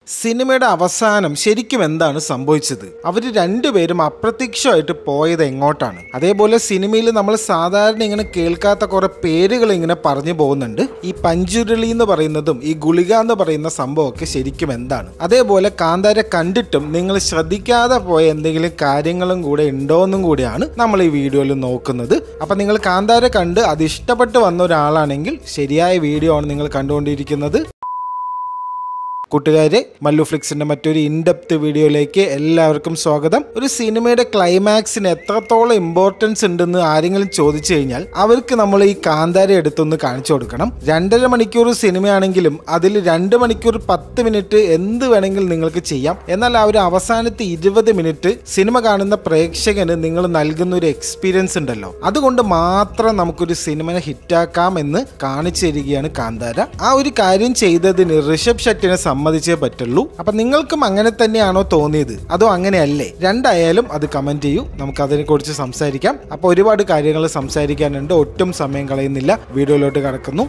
സിനിമയുടെ അവസാനം ശരിക്കും എന്താണ് സംഭവിച്ചത്? അവർ രണ്ടുപേരും അപ്രത്യക്ഷമായിട്ട് പോയത് എങ്ങോട്ടാണ്? അതേപോലെ സിനിമയിൽ നമ്മൾ സാധാരണ ഇങ്ങനെ കേൾക്കാത്ത കുറെ പേരുകൾ ഇങ്ങനെ പറഞ്ഞു പോകുന്നുണ്ട്. ഈ പഞ്ചുരുളി എന്ന് പറയുന്നതും ഈ ഗുളിക എന്ന് പറയുന്ന സംഭവമൊക്കെ ശരിക്കും എന്താണ്? അതേപോലെ കാന്താര കണ്ടിട്ടും നിങ്ങൾ ശ്രദ്ധിക്കാതെ പോയ എന്തെങ്കിലും കാര്യങ്ങളും കൂടെ ഉണ്ടോ എന്നും കൂടിയാണ് നമ്മൾ ഈ വീഡിയോയിൽ നോക്കുന്നത്. അപ്പൊ നിങ്ങൾ കാന്താര കണ്ട് അത് ഇഷ്ടപ്പെട്ട് വന്ന ഒരാളാണെങ്കിൽ ശരിയായ വീഡിയോ ആണ് നിങ്ങൾ കണ്ടുകൊണ്ടിരിക്കുന്നത്. കൂട്ടുകാരെ, മല്ലുഫ്ലിക്സിന്റെ മറ്റൊരു ഇൻഡെപ്ത് വീഡിയോയിലേക്ക് എല്ലാവർക്കും സ്വാഗതം. ഒരു സിനിമയുടെ ക്ലൈമാക്സിന് എത്രത്തോളം ഇമ്പോർട്ടൻസ് ഉണ്ടെന്ന് ആരെങ്കിലും ചോദിച്ചു കഴിഞ്ഞാൽ അവർക്ക് നമ്മൾ ഈ കാന്താര എടുത്തൊന്ന് കാണിച്ചു കൊടുക്കണം. 2.5 മണിക്കൂർ സിനിമയാണെങ്കിലും അതിൽ 2 മണിക്കൂർ 10 മിനിറ്റ് എന്ത് വേണമെങ്കിലും നിങ്ങൾക്ക് ചെയ്യാം. എന്നാൽ ആ ഒരു അവസാനത്തെ 20 മിനിറ്റ് സിനിമ കാണുന്ന പ്രേക്ഷകന് നിങ്ങൾ നൽകുന്ന ഒരു എക്സ്പീരിയൻസ് ഉണ്ടല്ലോ, അതുകൊണ്ട് മാത്രം നമുക്കൊരു സിനിമനെ ഹിറ്റാക്കാം എന്ന് കാണിച്ചു തരികയാണ് കാന്താര. ആ ഒരു കാര്യം ചെയ്തതിന് ഋഷഭ് ഷെട്ടിനെ സമ്മതിച്ചേ പറ്റുള്ളൂ. അപ്പൊ നിങ്ങൾക്കും അങ്ങനെ തന്നെയാണോ തോന്നിയത്, അതോ അങ്ങനെയല്ലേ? രണ്ടായാലും അത് കമന്റ് ചെയ്യൂ, നമുക്ക് അതിനെ കുറിച്ച് സംസാരിക്കാം. അപ്പൊ ഒരുപാട് കാര്യങ്ങൾ സംസാരിക്കാനുണ്ട്, ഒട്ടും സമയം കളയുന്നില്ല, വീഡിയോയിലോട്ട് കടക്കുന്നു.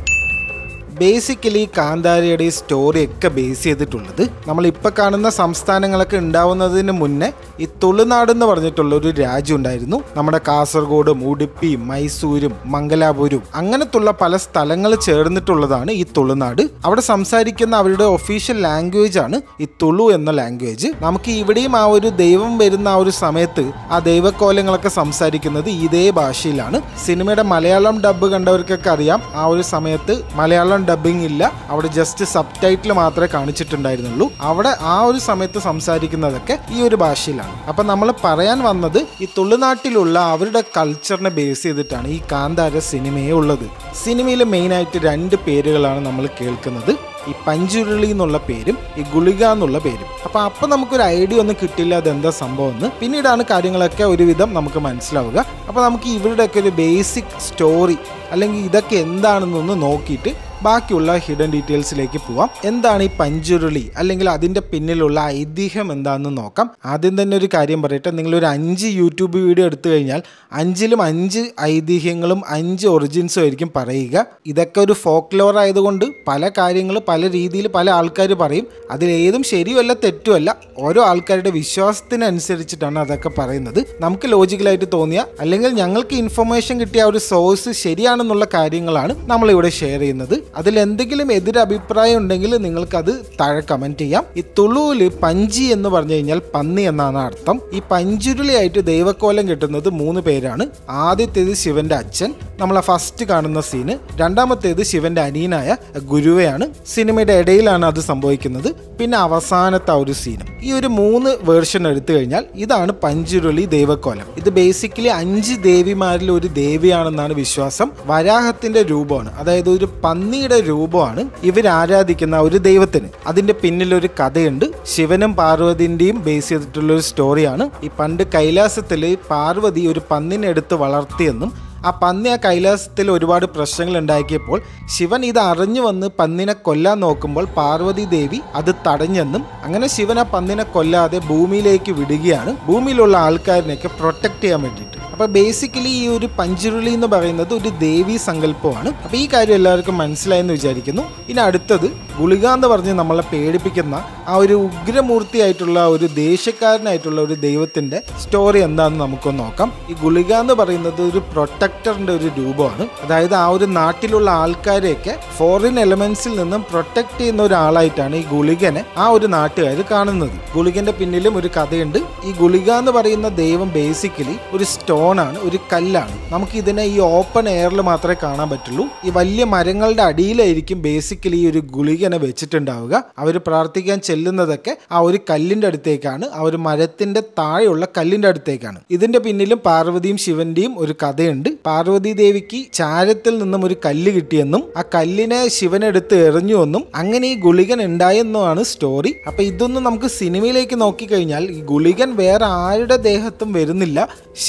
ബേസിക്കലി കാന്താരയുടെ ഈ സ്റ്റോറി ഒക്കെ ബേസ് ചെയ്തിട്ടുള്ളത് നമ്മൾ ഇപ്പൊ കാണുന്ന സംസ്ഥാനങ്ങളൊക്കെ ഉണ്ടാവുന്നതിന് മുന്നേ ഈ തുളുനാട് എന്ന് പറഞ്ഞിട്ടുള്ള ഒരു രാജ്യം ഉണ്ടായിരുന്നു. നമ്മുടെ കാസർഗോഡും ഉടുപ്പിയും മൈസൂരും മംഗലാപുരം അങ്ങനത്തുള്ള പല സ്ഥലങ്ങൾ ചേർന്നിട്ടുള്ളതാണ് ഈ തുളുനാട്. അവിടെ സംസാരിക്കുന്ന അവരുടെ ഒഫീഷ്യൽ ലാംഗ്വേജ് ആണ് ഈ തുളു എന്ന ലാംഗ്വേജ്. നമുക്ക് ഇവിടെയും ആ ഒരു ദൈവം വരുന്ന ആ ഒരു സമയത്ത് ആ ദൈവക്കോലങ്ങളൊക്കെ സംസാരിക്കുന്നത് ഇതേ ഭാഷയിലാണ്. സിനിമയുടെ മലയാളം ഡബ്ബ് കണ്ടവർക്കൊക്കെ അറിയാം, ആ ഒരു സമയത്ത് മലയാളം ഡബിങ് ഇല്ല, അവിടെ ജസ്റ്റ് സബ് ടൈറ്റിൽ മാത്രമേ കാണിച്ചിട്ടുണ്ടായിരുന്നുള്ളൂ. അവിടെ ആ ഒരു സമയത്ത് സംസാരിക്കുന്നതൊക്കെ ഈ ഒരു ഭാഷയിലാണ്. അപ്പൊ നമ്മൾ പറയാൻ വന്നത് ഈ തുളുനാട്ടിലുള്ള അവരുടെ കൾച്ചറിനെ ബേസ് ചെയ്തിട്ടാണ് ഈ കാന്താര സിനിമയെ ഉള്ളത്. സിനിമയിൽ മെയിനായിട്ട് 2 പേരുകളാണ് നമ്മൾ കേൾക്കുന്നത്, ഈ പഞ്ചുരുളി എന്നുള്ള പേരും ഈ ഗുളിക എന്നുള്ള പേരും. അപ്പൊ നമുക്കൊരു ഐഡിയ ഒന്നും കിട്ടില്ല അതെന്താ സംഭവം എന്ന്. പിന്നീടാണ് കാര്യങ്ങളൊക്കെ ഒരുവിധം നമുക്ക് മനസ്സിലാവുക. അപ്പൊ നമുക്ക് ഇവരുടെയൊക്കെ ഒരു ബേസിക് സ്റ്റോറി അല്ലെങ്കിൽ ഇതൊക്കെ എന്താണെന്നൊന്ന് നോക്കിയിട്ട് ബാക്കിയുള്ള ഹിഡൻ ഡീറ്റെയിൽസിലേക്ക് പോവാം. എന്താണ് ഈ പഞ്ചുരുളി അല്ലെങ്കിൽ അതിന്റെ പിന്നിലുള്ള ഐതിഹ്യം എന്താണെന്ന് നോക്കാം. ആദ്യം തന്നെ ഒരു കാര്യം പറയട്ടെ, നിങ്ങളൊരു 5 യൂട്യൂബ് വീഡിയോ എടുത്തു കഴിഞ്ഞാൽ 5ലും 5 ഐതിഹ്യങ്ങളും 5 ഒറിജിൻസും ആയിരിക്കും പറയുക. ഇതൊക്കെ ഒരു ഫോക്ക് ലോർ ആയതുകൊണ്ട് പല കാര്യങ്ങൾ പല രീതിയിൽ പല ആൾക്കാർ പറയും. അതിലേതും ശരിയല്ല തെറ്റുമല്ല, ഓരോ ആൾക്കാരുടെ വിശ്വാസത്തിനനുസരിച്ചിട്ടാണ് അതൊക്കെ പറയുന്നത്. നമുക്ക് ലോജിക്കലായിട്ട് തോന്നിയ അല്ലെങ്കിൽ ഞങ്ങൾക്ക് ഇൻഫർമേഷൻ കിട്ടിയ ഒരു സോഴ്സ് ശരിയാണെന്നുള്ള കാര്യങ്ങളാണ് നമ്മളിവിടെ ഷെയർ ചെയ്യുന്നത്. അതിൽ എന്തെങ്കിലും എതിരഭിപ്രായം ഉണ്ടെങ്കിൽ നിങ്ങൾക്കത് താഴെ കമന്റ് ചെയ്യാം. ഈ തുളുവില് പഞ്ചി എന്ന് പറഞ്ഞു കഴിഞ്ഞാൽ പന്നി എന്നാണ് അർത്ഥം. ഈ പഞ്ചുരുളിയായിട്ട് ദൈവക്കോലം കിട്ടുന്നത് 3 പേരാണ്. ആദ്യത്തേത് ശിവന്റെ അച്ഛൻ, നമ്മളെ ഫസ്റ്റ് കാണുന്ന സീന്. രണ്ടാമത്തേത് ശിവന്റെ അനിയനായ ഗുരുവയാണ്, സിനിമയുടെ ഇടയിലാണ് അത് സംഭവിക്കുന്നത്. പിന്നെ അവസാനത്തെ ഒരു സീനും. ഈ ഒരു 3 വേർഷൻ എടുത്തു കഴിഞ്ഞാൽ ഇതാണ് പഞ്ചുരുളി ദൈവക്കോലം. ഇത് ബേസിക്കലി 5 ദേവിമാരിൽ ഒരു ദേവിയാണെന്നാണ് വിശ്വാസം. വരാഹത്തിന്റെ രൂപമാണ്, അതായത് ഒരു പന്നിയുടെ രൂപമാണ് ഇവർ ആരാധിക്കുന്ന ഒരു ദൈവത്തിന്. അതിന്റെ പിന്നിൽ ഒരു കഥയുണ്ട്. ശിവനും പാർവതിന്റെയും ബേസ് ചെയ്തിട്ടുള്ള ഒരു സ്റ്റോറിയാണ്. ഈ പണ്ട് കൈലാസത്തില് പാർവതി ഒരു പന്നിനെ എടുത്ത് വളർത്തിയെന്നും ആ പന്നി ആ കൈലാസത്തിൽ ഒരുപാട് പ്രശ്നങ്ങൾ ഉണ്ടാക്കിയപ്പോൾ ശിവൻ ഇത് അറിഞ്ഞു വന്ന് പന്നിനെ കൊല്ലാൻ നോക്കുമ്പോൾ പാർവതി ദേവി അത് തടഞ്ഞെന്നും അങ്ങനെ ശിവൻ ആ പന്നിനെ കൊല്ലാതെ ഭൂമിയിലേക്ക് വിടുകയാണ്, ഭൂമിയിലുള്ള ആൾക്കാരിനെയൊക്കെ പ്രൊട്ടക്ട് ചെയ്യാൻ വേണ്ടിയിട്ട്. അപ്പൊ ബേസിക്കലി ഈ ഒരു പഞ്ചുരുളി എന്ന് പറയുന്നത് ഒരു ദേവീ സങ്കല്പമാണ്. അപ്പൊ ഈ കാര്യം എല്ലാവർക്കും മനസ്സിലായെന്ന് വിചാരിക്കുന്നു. ഇനി അടുത്തത് ഗുളിക എന്ന് പറഞ്ഞ് നമ്മളെ പേടിപ്പിക്കുന്ന ആ ഒരു ഉഗ്രമൂർത്തിയായിട്ടുള്ള ഒരു ദേശക്കാരനായിട്ടുള്ള ഒരു ദൈവത്തിന്റെ സ്റ്റോറി എന്താണെന്ന് നമുക്കൊന്ന് നോക്കാം. ഈ ഗുളിക എന്ന് പറയുന്നത് ഒരു പ്രൊട്ടക്ടറിന്റെ ഒരു രൂപമാണ്. അതായത് ആ ഒരു നാട്ടിലുള്ള ആൾക്കാരെയൊക്കെ ഫോറിൻ എലമെന്റ്സിൽ നിന്നും പ്രൊട്ടക്ട് ചെയ്യുന്ന ഒരാളായിട്ടാണ് ഈ ഗുളികനെ ആ ഒരു നാട്ടുകാർ കാണുന്നത്. ഗുളികന്റെ പിന്നിലും ഒരു കഥയുണ്ട്. ഈ ഗുളിക എന്ന് പറയുന്ന ദൈവം ബേസിക്കലി ഒരു സ്റ്റോൺ ആണ്, ഒരു കല്ലാണ്. നമുക്ക് ഇതിനെ ഈ ഓപ്പൺ എയറിൽ മാത്രമേ കാണാൻ പറ്റുള്ളൂ. ഈ വലിയ മരങ്ങളുടെ അടിയിലായിരിക്കും ബേസിക്കലി ഈ ഒരു ഗുളികനെ വെച്ചിട്ടുണ്ടാവുക. അവർ പ്രാർത്ഥിക്കാൻ ചെല്ലുന്നതൊക്കെ ആ ഒരു കല്ലിന്റെ അടുത്തേക്കാണ്, ആ ഒരു മരത്തിന്റെ താഴെയുള്ള കല്ലിന്റെ അടുത്തേക്കാണ്. ഇതിന്റെ പിന്നിലും പാർവതിയും ശിവന്റെയും ഒരു കഥയുണ്ട്. പാർവതി ദേവിക്ക് ചാരത്തിൽ നിന്നും ഒരു കല്ല് കിട്ടിയെന്നും ആ കല്ലിനെ ശിവനെടുത്ത് എറിഞ്ഞുവെന്നും അങ്ങനെ ഈ ഗുളികൻ ഉണ്ടായെന്നുമാണ് സ്റ്റോറി. അപ്പൊ ഇതൊന്നും നമുക്ക് സിനിമയിലേക്ക് നോക്കിക്കഴിഞ്ഞാൽ ഈ ഗുളികൻ വേറെ ആരുടെ ദേഹത്തും വരുന്നില്ല, ശിവയുടെ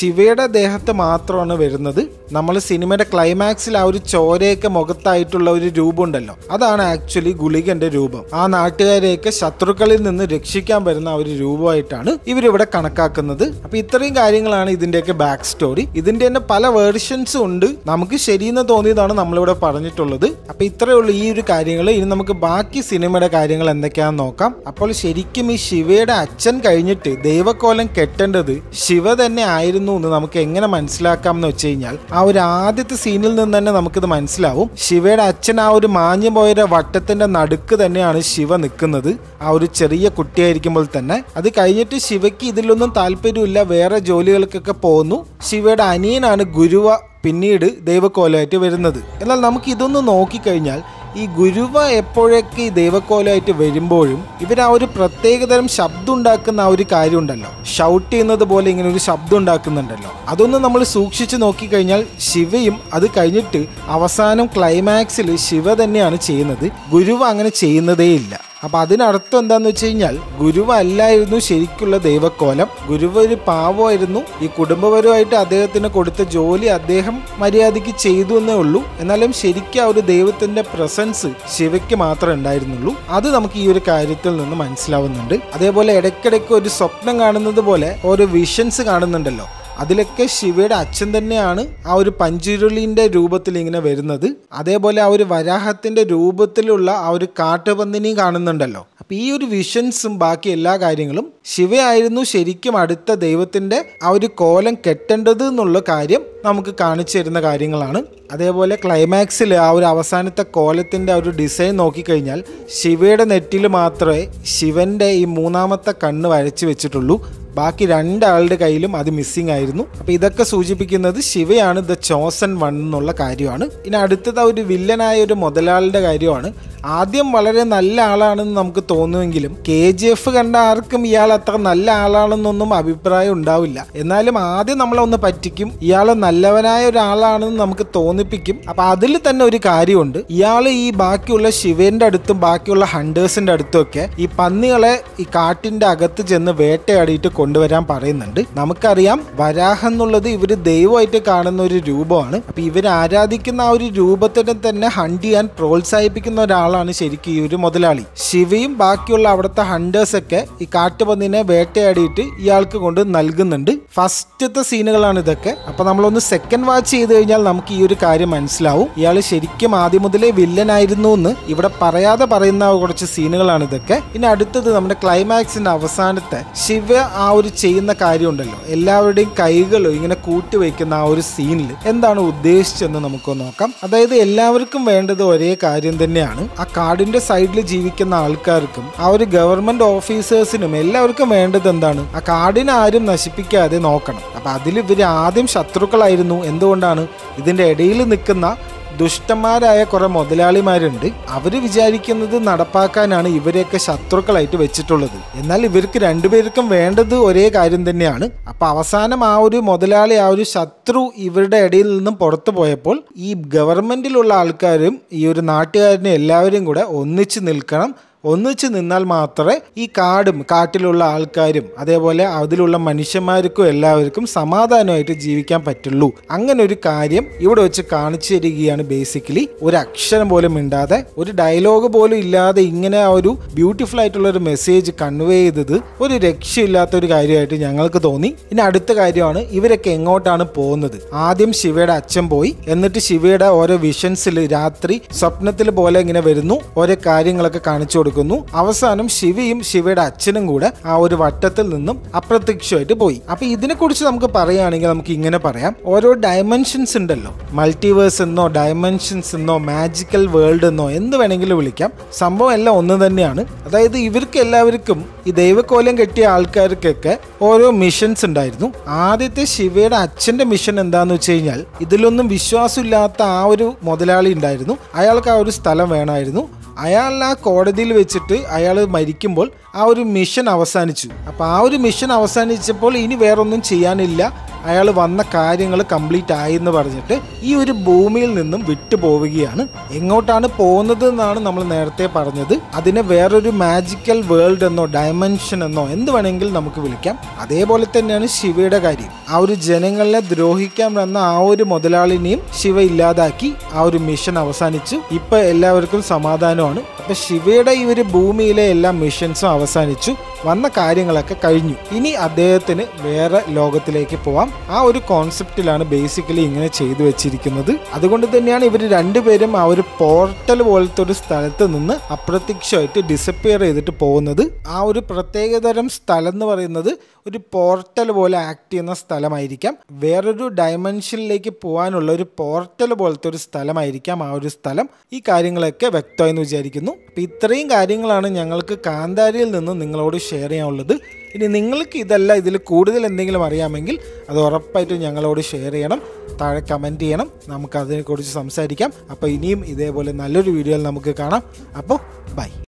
ദേഹത്ത് മാത്രമാണ് വരുന്നത്. നമ്മൾ സിനിമയുടെ ക്ലൈമാക്സിൽ ആ ഒരു ചോരയൊക്കെ മുഖത്തായിട്ടുള്ള ഒരു രൂപം ഉണ്ടല്ലോ, അതാണ് ആക്ച്വലി ഗുളികന്റെ രൂപം. ആ നാട്ടുകാരെയൊക്കെ ശത്രുക്കളിൽ നിന്ന് രക്ഷിക്കാൻ വരുന്ന ആ ഒരു രൂപമായിട്ടാണ് ഇവരിവിടെ കണക്കാക്കുന്നത്. അപ്പൊ ഇത്രയും കാര്യങ്ങളാണ് ഇതിന്റെയൊക്കെ ബാക്ക് സ്റ്റോറി. ഇതിന്റെ തന്നെ പല വേർഷൻസും ഉണ്ട്. നമുക്ക് ശരിയെന്ന് തോന്നിയതാണ് നമ്മളിവിടെ പറഞ്ഞിട്ടുള്ളത്. അപ്പൊ ഇത്രയേ ഉള്ളൂ ഈ ഒരു കാര്യങ്ങൾ. ഇനി നമുക്ക് ബാക്കി സിനിമയുടെ കാര്യങ്ങൾ എന്തൊക്കെയാണെന്ന് നോക്കാം. അപ്പോൾ ശരിക്കും ഈ ശിവയുടെ അച്ഛൻ കഴിഞ്ഞിട്ട് ദൈവക്കോലം കെട്ടേണ്ടത് ശിവ തന്നെ ആയിരുന്നു എന്ന് നമുക്ക് എങ്ങനെ മനസ്സിലാക്കാം എന്ന് വെച്ച് കഴിഞ്ഞാൽ, ആ ഒരു ആദ്യത്തെ സീനിൽ നിന്ന് തന്നെ നമുക്കിത് മനസ്സിലാവും. ശിവയുടെ അച്ഛൻ ആ ഒരു മാഞ്ഞു പോയ വട്ടത്തിന്റെ നടുക്ക് തന്നെയാണ് ശിവ നിൽക്കുന്നത്, ആ ഒരു ചെറിയ കുട്ടിയായിരിക്കുമ്പോൾ തന്നെ. അത് കഴിഞ്ഞിട്ട് ശിവയ്ക്ക് ഇതിലൊന്നും താല്പര്യമില്ല, വേറെ ജോലികൾക്കൊക്കെ പോകുന്നു. ശിവയുടെ അനിയനാണ് ഗുരുവ പിന്നീട് ദൈവക്കോലമായിട്ട് വരുന്നത്. എന്നാൽ നമുക്ക് ഇതൊന്ന് നോക്കിക്കഴിഞ്ഞാൽ ഈ ഗുരുവ എപ്പോഴൊക്കെ ഈ ദൈവക്കോലമായിട്ട് വരുമ്പോഴും ഇവർ ആ ഒരു പ്രത്യേകതരം ശബ്ദം ഉണ്ടാക്കുന്ന ആ ഒരു കാര്യം ഉണ്ടല്ലോ, ഷൗട്ട് ചെയ്യുന്നത് പോലെ ഇങ്ങനെ ഒരു ശബ്ദം ഉണ്ടാക്കുന്നുണ്ടല്ലോ, അതൊന്നും നമ്മൾ സൂക്ഷിച്ച് നോക്കിക്കഴിഞ്ഞാൽ ശിവയും അത് കഴിഞ്ഞിട്ട് അവസാനം ക്ലൈമാക്സിൽ ശിവ തന്നെയാണ് ചെയ്യുന്നത്. ഗുരുവ അങ്ങനെ ചെയ്യുന്നതേ ഇല്ല. അപ്പൊ അതിനർത്ഥം എന്താന്ന് വെച്ച് കഴിഞ്ഞാൽ ഗുരുവ അല്ലായിരുന്നു ശരിക്കുള്ള ദൈവക്കോലം. ഗുരുവ ഒരു പാവമായിരുന്നു. ഈ കുടുംബപരമായിട്ട് അദ്ദേഹത്തിന് കൊടുത്ത ജോലി അദ്ദേഹം മര്യാദയ്ക്ക് ചെയ്തു എന്നേ ഉള്ളൂ. എന്നാലും ശരിക്കും ആ ഒരു ദൈവത്തിന്റെ പ്രസൻസ് ശിവയ്ക്ക് മാത്രമേ ഉണ്ടായിരുന്നുള്ളൂ. അത് നമുക്ക് ഈ ഒരു കാര്യത്തിൽ നിന്ന് മനസ്സിലാവുന്നുണ്ട്. അതേപോലെ ഇടയ്ക്കിടയ്ക്ക് ഒരു സ്വപ്നം കാണുന്നത് പോലെ ഓരോ വിഷൻസ് കാണുന്നുണ്ടല്ലോ, അതിലൊക്കെ ശിവയുടെ അച്ഛൻ തന്നെയാണ് ആ ഒരു പഞ്ചുരുളിന്റെ രൂപത്തിൽ ഇങ്ങനെ വരുന്നത്. അതേപോലെ ആ ഒരു വരാഹത്തിന്റെ രൂപത്തിലുള്ള ആ ഒരു കാട്ടുപന്നിനെയും കാണുന്നുണ്ടല്ലോ. അപ്പൊ ഈ ഒരു വിഷൻസും ബാക്കി എല്ലാ കാര്യങ്ങളും ശിവയായിരുന്നു ശരിക്കും അടുത്ത ദൈവത്തിന്റെ ആ ഒരു കോലം കെട്ടേണ്ടത് എന്നുള്ള കാര്യം നമുക്ക് കാണിച്ചു തരുന്ന കാര്യങ്ങളാണ്. അതേപോലെ ക്ലൈമാക്സിൽ ആ ഒരു അവസാനത്തെ കോലത്തിന്റെ ആ ഒരു ഡിസൈൻ നോക്കിക്കഴിഞ്ഞാൽ ശിവയുടെ നെറ്റിൽ മാത്രമേ ശിവന്റെ ഈ മൂന്നാമത്തെ കണ്ണ് വരച്ചു വെച്ചിട്ടുള്ളൂ. ബാക്കി രണ്ടാളുടെ കയ്യിലും അത് മിസ്സിംഗ് ആയിരുന്നു. അപ്പൊ ഇതൊക്കെ സൂചിപ്പിക്കുന്നത് ശിവയാണ് ദ ചോസൻ വൺ എന്നുള്ള കാര്യമാണ്. ഇനി അടുത്തത് ഒരു വില്ലനായ ഒരു മുതലാളിയുടെ കാര്യമാണ്. ആദ്യം വളരെ നല്ല ആളാണെന്ന് നമുക്ക് തോന്നുമെങ്കിലും KGF കണ്ട ആർക്കും ഇയാൾ അത്ര നല്ല ആളാണെന്നൊന്നും അഭിപ്രായം ഉണ്ടാവില്ല. എന്നാലും ആദ്യം നമ്മളൊന്ന് പറ്റിക്കും, ഇയാൾ നല്ലവനായ ഒരാളാണെന്ന് നമുക്ക് തോന്നിപ്പിക്കും. അപ്പൊ അതിൽ തന്നെ ഒരു കാര്യമുണ്ട്, ഇയാൾ ഈ ബാക്കിയുള്ള ശിവന്റെ അടുത്തും ബാക്കിയുള്ള ഹണ്ടേഴ്സിന്റെ അടുത്തും ഒക്കെ ഈ പന്നികളെ ഈ കാട്ടിന്റെ അകത്ത് ചെന്ന് വേട്ടയാടിയിട്ട് കൊണ്ടുവരാൻ പറയുന്നുണ്ട്. നമുക്കറിയാം വരാഹം എന്നുള്ളത് ഇവര് ദൈവമായിട്ട് കാണുന്ന ഒരു രൂപമാണ്. അപ്പൊ ഇവർ ആരാധിക്കുന്ന ആ ഒരു രൂപത്തിനെ തന്നെ ഹണ്ട് ചെയ്യാൻ പ്രോത്സാഹിപ്പിക്കുന്ന ഒരാളാണ് ശരിക്കും ഈ ഒരു മുതലാളി. ശിവയും ബാക്കിയുള്ള അവിടുത്തെ ഹണ്ടേഴ്സ് ഒക്കെ ഈ കാട്ടുപന്നിനെ വേട്ടയാടിയിട്ട് ഇയാൾക്ക് കൊണ്ട് നൽകുന്നുണ്ട്. ഫസ്റ്റത്തെ സീനുകളാണ് ഇതൊക്കെ. അപ്പൊ നമ്മളൊന്ന് സെക്കൻഡ് വാച്ച് ചെയ്ത് കഴിഞ്ഞാൽ നമുക്ക് ഈ ഒരു കാര്യം മനസ്സിലാവും, ഇയാൾ ശരിക്കും ആദ്യം മുതലേ വില്ലനായിരുന്നു എന്ന് ഇവിടെ പറയാതെ പറയുന്ന കുറച്ച് സീനുകളാണ് ഇതൊക്കെ. ഇനി അടുത്തത് നമ്മുടെ ക്ലൈമാക്സിന്റെ അവസാനത്തെ ശിവ ആ ഒരു ചെയ്യുന്ന കാര്യം ഉണ്ടല്ലോ, എല്ലാവരുടെയും കൈകളും ഇങ്ങനെ കൂട്ടിവെക്കുന്ന ആ ഒരു സീനിൽ എന്താണ് ഉദ്ദേശിച്ചെന്ന് നമുക്ക് നോക്കാം. അതായത് എല്ലാവർക്കും വേണ്ടത് ഒരേ കാര്യം തന്നെയാണ്. ആ കാടിന്റെ സൈഡിൽ ജീവിക്കുന്ന ആൾക്കാർക്കും ആ ഒരു ഗവൺമെന്റ് ഓഫീസേഴ്സിനും എല്ലാവർക്കും വേണ്ടത് എന്താണ്, ആ കാടിനെ ആരും നശിപ്പിക്കാതെ നോക്കണം. അപ്പൊ അതിൽ ഇവര് ആദ്യം ശത്രുക്കളായിരുന്നു. എന്തുകൊണ്ടാണ്? ഇതിന്റെ ഇടയിൽ നിൽക്കുന്ന ദുഷ്ടന്മാരായ കുറെ മുതലാളിമാരുണ്ട്. അവര് വിചാരിക്കുന്നത് നടപ്പാക്കാനാണ് ഇവരെയൊക്കെ ശത്രുക്കളായിട്ട് വെച്ചിട്ടുള്ളത്. എന്നാൽ ഇവർക്ക് രണ്ടുപേർക്കും വേണ്ടത് ഒരേ കാര്യം തന്നെയാണ്. അപ്പൊ അവസാനം ആ ഒരു മുതലാളി, ആ ഒരു ശത്രു ഇവരുടെ ഇടയിൽ നിന്നും പുറത്തു പോയപ്പോൾ ഈ ഗവൺമെന്റിലുള്ള ആൾക്കാരും ഈ ഒരു നാട്ടുകാരനും എല്ലാവരും കൂടെ ഒന്നിച്ച് നിൽക്കണം. ഒന്നിച്ച് നിന്നാൽ മാത്രമേ ഈ കാട്ടിലുള്ള ആൾക്കാരും അതേപോലെ അതിലുള്ള മനുഷ്യന്മാർക്കും എല്ലാവർക്കും സമാധാനമായിട്ട് ജീവിക്കാൻ പറ്റുള്ളൂ. അങ്ങനെ ഒരു കാര്യം ഇവിടെ വെച്ച് കാണിച്ചു തരികയാണ്. ബേസിക്കലി ഒരു അക്ഷരം പോലും മിണ്ടാതെ, ഒരു ഡയലോഗ് പോലും ഇല്ലാതെ ഇങ്ങനെ ആ ഒരു ബ്യൂട്ടിഫുൾ ആയിട്ടുള്ള ഒരു മെസ്സേജ് കൺവേ ചെയ്തത് ഒരു രക്ഷയില്ലാത്ത ഒരു കാര്യമായിട്ട് ഞങ്ങൾക്ക് തോന്നി. ഇനി അടുത്ത കാര്യമാണ് ഇവരൊക്കെ എങ്ങോട്ടാണ് പോകുന്നത്. ആദ്യം ശിവയുടെ അച്ഛൻ പോയി, എന്നിട്ട് ശിവയുടെ ഓരോ വിഷൻസിൽ രാത്രി സ്വപ്നത്തിൽ പോലെ ഇങ്ങനെ വരുന്നു, ഓരോ കാര്യങ്ങളൊക്കെ കാണിച്ചു കൊടുക്കുന്നു. അവസാനം ശിവയും ശിവയുടെ അച്ഛനും കൂടെ ആ ഒരു വട്ടത്തിൽ നിന്നും അപ്രത്യക്ഷമായിട്ട് പോയി. അപ്പൊ ഇതിനെ കുറിച്ച് നമുക്ക് പറയുകയാണെങ്കിൽ നമുക്ക് ഇങ്ങനെ പറയാം, ഓരോ ഡയമെൻഷൻസ് ഉണ്ടല്ലോ, മൾട്ടിവേഴ്സ് എന്നോ ഡയമെൻഷൻസ് എന്നോ മാജിക്കൽ വേൾഡ് എന്നോ എന്ത് വേണമെങ്കിലും വിളിക്കാം, സംഭവം എല്ലാം ഒന്ന് തന്നെയാണ്. അതായത് ഇവർക്ക് എല്ലാവർക്കും ഈ ദൈവക്കോലം കെട്ടിയ ആൾക്കാർക്കൊക്കെ ഓരോ മിഷൻസ് ഉണ്ടായിരുന്നു. ആദ്യത്തെ ശിവയുടെ അച്ഛന്റെ മിഷൻ എന്താന്ന് വെച്ച് കഴിഞ്ഞാൽ, ഇതിലൊന്നും വിശ്വാസമില്ലാത്ത ആ ഒരു മുതലാളി ഉണ്ടായിരുന്നു, അയാൾക്ക് ആ ഒരു സ്ഥലം വേണമായിരുന്നു. അയാൾ ആ കോടതിയിൽ വെച്ചിട്ട് അയാൾ മരിക്കുമ്പോൾ ആ ഒരു മിഷൻ അവസാനിച്ചു. അപ്പോൾ ആ ഒരു മിഷൻ അവസാനിച്ചപ്പോൾ ഇനി വേറൊന്നും ചെയ്യാനില്ല, അയാൾ വന്ന കാര്യങ്ങൾ കംപ്ലീറ്റ് ആയി എന്ന് പറഞ്ഞിട്ട് ഈ ഒരു ഭൂമിയിൽ നിന്നും വിട്ടു പോവുകയാണ്. എങ്ങോട്ടാണ് പോകുന്നത് എന്നാണ് നമ്മൾ നേരത്തെ പറഞ്ഞത്. അതിനെ വേറൊരു മാജിക്കൽ വേൾഡ് എന്നോ ഡയമെൻഷൻ എന്നോ എന്ത് വേണമെങ്കിൽ നമുക്ക് വിളിക്കാം. അതേപോലെ തന്നെയാണ് ശിവയുടെ കാര്യം. ആ ഒരു ജനങ്ങളെ ദ്രോഹിക്കാൻ വന്ന ആ ഒരു മുതലാളിനെയും ശിവ ഇല്ലാതാക്കി. ആ ഒരു മിഷൻ അവസാനിച്ചു. ഇപ്പൊ എല്ലാവർക്കും സമാധാനമാണ്. അപ്പൊ ശിവയുടെ ഈ ഒരു ഭൂമിയിലെ എല്ലാ മിഷൻസും അവസാനിച്ചു, വന്ന കാര്യങ്ങളൊക്കെ കഴിഞ്ഞു. ഇനി അദ്ദേഹത്തിന് വേറെ ലോകത്തിലേക്ക് പോവാം. ആ ഒരു കോൺസെപ്റ്റിലാണ് ബേസിക്കലി ഇങ്ങനെ ചെയ്തു വെച്ചിരിക്കുന്നത്. അതുകൊണ്ട് തന്നെയാണ് ഇവർ രണ്ടുപേരും ആ ഒരു പോർട്ടൽ പോലത്തെ ഒരു സ്ഥലത്ത് നിന്ന് അപ്രത്യക്ഷമായിട്ട് ഡിസപ്പിയർ ചെയ്തിട്ട് പോകുന്നത്. ആ ഒരു പ്രത്യേകതരം സ്ഥലം എന്ന് പറയുന്നത് ഒരു പോർട്ടൽ പോലെ ആക്ട് ചെയ്യുന്ന സ്ഥലമായിരിക്കാം. വേറൊരു ഡയമെൻഷനിലേക്ക് പോകാനുള്ള ഒരു പോർട്ടൽ പോലത്തെ ഒരു സ്ഥലമായിരിക്കാം ആ ഒരു സ്ഥലം. ഈ കാര്യങ്ങളൊക്കെ വ്യക്തമായെന്ന് വിചാരിക്കുന്നു. അപ്പം ഇത്രയും കാര്യങ്ങളാണ് ഞങ്ങൾക്ക് കാന്താരയിൽ നിന്ന് നിങ്ങളോട് ഷെയർ ചെയ്യാനുള്ളത്. ഇനി നിങ്ങൾക്ക് ഇതല്ല, ഇതിൽ കൂടുതൽ എന്തെങ്കിലും അറിയാമെങ്കിൽ അത് ഉറപ്പായിട്ടും ഞങ്ങളോട് ഷെയർ ചെയ്യണം, താഴെ കമൻറ്റ് ചെയ്യണം, നമുക്ക് അതിനെക്കുറിച്ച് സംസാരിക്കാം. അപ്പോൾ ഇനിയും ഇതേപോലെ നല്ലൊരു വീഡിയോയിൽ നമുക്ക് കാണാം. അപ്പോൾ ബൈ.